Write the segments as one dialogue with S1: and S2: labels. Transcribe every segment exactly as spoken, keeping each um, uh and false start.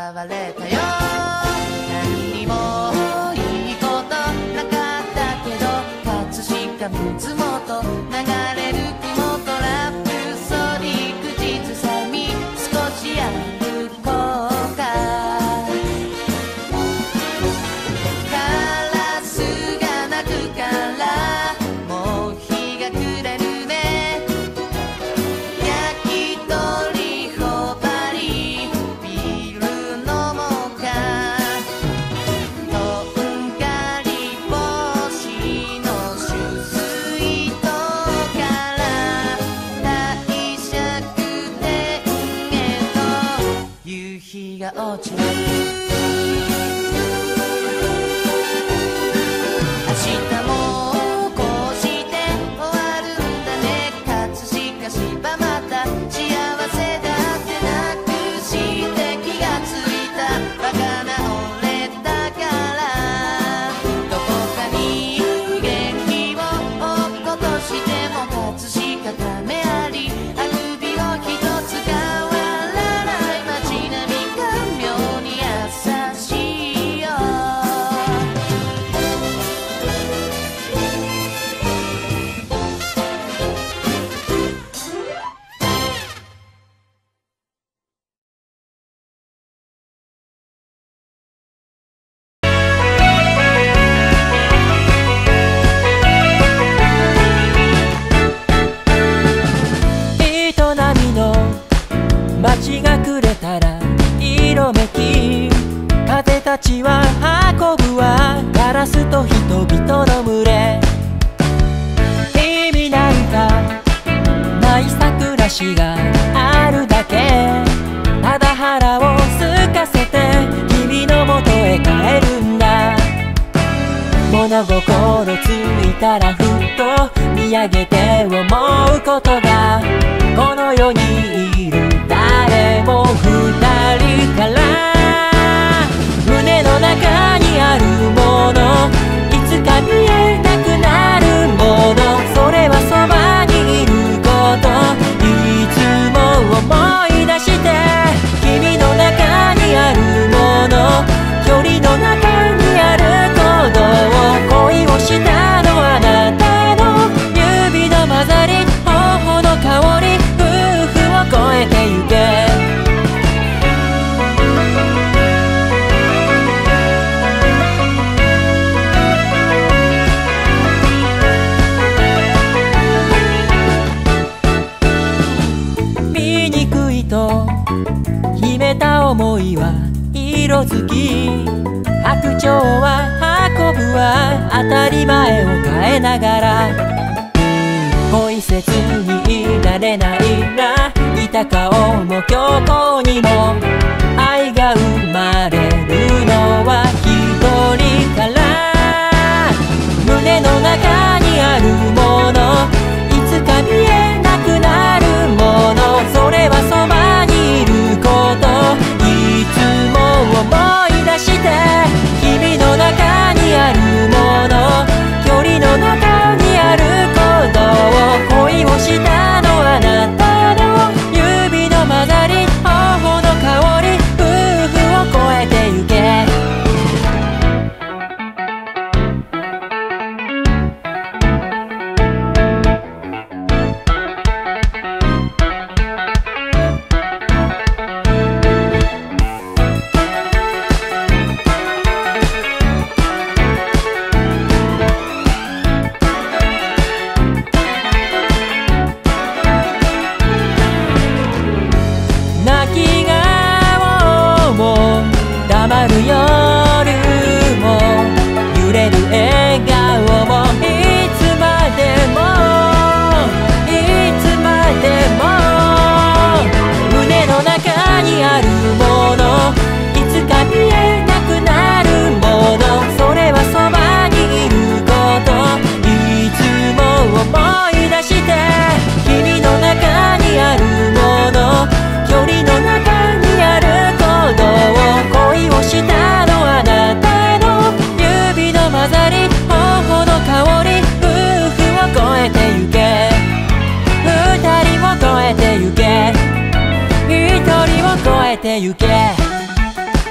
S1: われたよ。何にもいいことなかったけど、葛飾水元流れる雲とラプソディ口ずさみ、少し歩こうか。カラスが鳴くからもう日が暮れるね。焼き鳥ほばりビール飲もうか。とんがり帽子のシュスイートから帝釈天へと夕日が落ちる。明日もこうして終わるんだね。葛飾柴また幸せだってなくして気がついた。バカな俺だからどこかに元気を落っことしても葛飾ためあり、あくびを一つ変わらない街並みが妙に優しいよ。
S2: 営みの街が暮れたら色めき、風たちは運ぶわガラスと人々の群れ。意味なんかないさ暮らしがあるだけ。ただ腹を空かせて君の元へ帰るんだ。物心ついたらふっと見上げて思うことが、この世にいる誰も二人から胸の中にあるもの、いつか見えなくなるもの、それはそばにいること。いつも思い出して君の中にあるもの、距離の中にある鼓動、恋をしたのあなたの指の混ざり、頬の香り、夫婦を越えてゆけ。醜いと秘めた思いは色づき、白鳥は運ぶわ当たり前を変えながら。恋せずにいられないな、いた顔も虚構にも愛が生まれるのは一人から。胸の中にあるもの、いつか見えなくなるもの、それはそばにいること。いつも思い出して君の中にあるもの、距離の中にある鼓動、恋をしたのあなたの指の混ざり、頬の香り、夫婦を越えてゆけ。泣き顔も黙る夜も揺れる笑顔も、いつまでもいつまでも胸の中にあるもの、いつか見えなくなるもの、それはそばにいること。いつも思い出して君の中にあるもの、距離の中にある鼓動、恋をしたのあなたの指の混ざり、頬の香り、夫婦を越えてゆけ。二人を越えてゆけ。一人を越えてゆけ。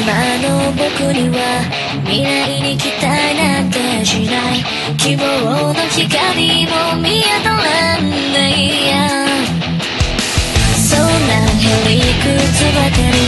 S3: の僕には未来に期待なんてしない。希望の光も見当たらないや。そんなへりくつばかり